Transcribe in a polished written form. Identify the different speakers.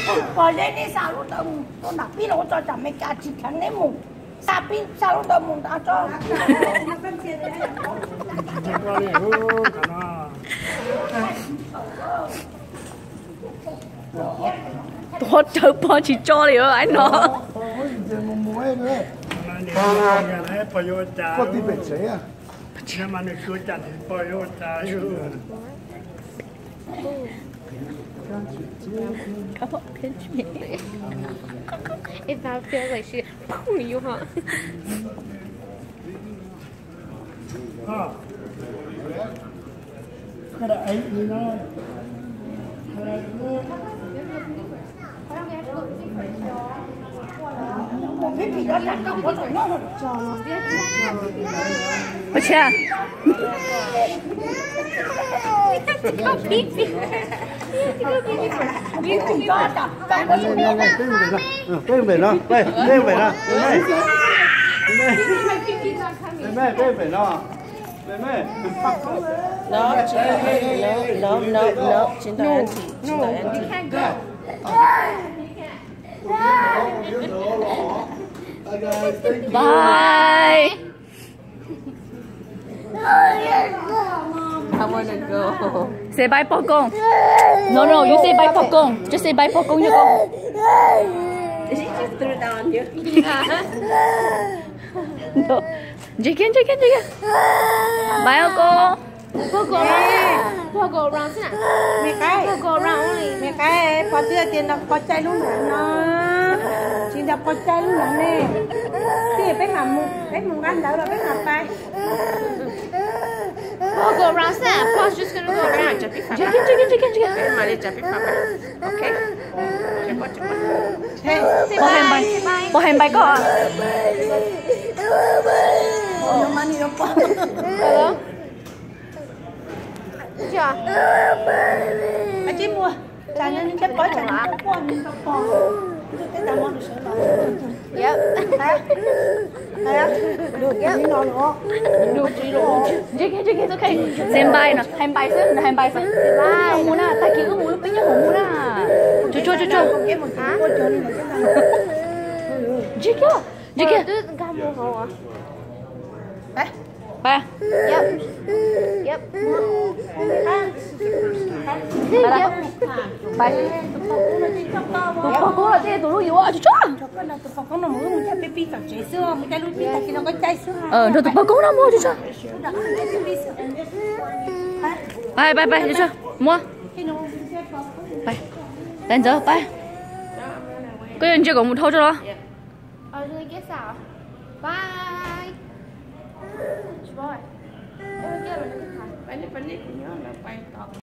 Speaker 1: Còn đây đi sao lúc đó tôi đặt biết là cho chẳng mấy cả chỉ thằng đấy mùng. Sao biết sao lúc đó mùng tao cho.
Speaker 2: Tôi chơi bao chỉ cho đi rồi anh nó.
Speaker 3: Có tí bể chế à?
Speaker 4: Nhưng mà nó cứ chặt thì bơi vô trái luôn.
Speaker 2: Come on, pinch me.
Speaker 5: It now feels like she pulling you, huh?
Speaker 4: Cái đó ấy thì nó
Speaker 2: Ôi cha.
Speaker 3: Bên về nó, bên về nó, bên về nó.
Speaker 1: No, chính là anti, chính là anti.
Speaker 2: Bye.
Speaker 1: I wanna go.
Speaker 2: Say bye Pog Koob. No, you say bye Pog Koob. Just say bye Pog Koob nha con.
Speaker 1: Did she just threw it down you?
Speaker 2: No. Chicken. Bye cô.
Speaker 5: Pog go around thế nào?
Speaker 1: Mẹ cái.
Speaker 5: Pog go around only.
Speaker 1: Mẹ cái có tiền đâu có chai luôn nó. Chỉ đâu có chai luôn nè. Thì bé mùng ăn đâu rồi bé ngập tay.
Speaker 5: Pog go around thế nào? Pog's just gonna go around. Chicken.
Speaker 2: Chicken.
Speaker 5: Mà đi chappi papa. Okay.
Speaker 2: Bỏ hèn bye có.
Speaker 1: Nó mà đi đâu có.
Speaker 5: Hello. Chưa?
Speaker 1: Mà chỉ mua. Chả nên cái bói chả nên có mình không có. Cái tao mua được sữa rồi.
Speaker 5: Yep.
Speaker 1: Được cái nó nữa.
Speaker 2: Được chị rồi. Chicken, okay. Xem bye nè, hèn bye xứ, hèn bye xứ. Bye. Muốn à, ta kêu muốn lúc bây giờ muốn à. Chua.
Speaker 1: Em một cái cô chơi này chứ nào.
Speaker 2: Chicken.
Speaker 5: Kamu mau ah?
Speaker 2: Bye.
Speaker 5: Yep.
Speaker 2: Bye. Cô là thế tụi nó yếu à chú chó.
Speaker 1: Tụi con nó muốn một cái pi phải chế sữa, một cái lúc pi thì nó có chai sữa.
Speaker 2: Rồi tụi con nó mua chú chó. Bye chú chó. Mua. Bye. Đến giờ bye. Cái anh chưa có một thâu cho đó.
Speaker 5: Rồi cái sao? Bye. Boy. Em kia là cái thằng.
Speaker 1: Phải nhớ là quay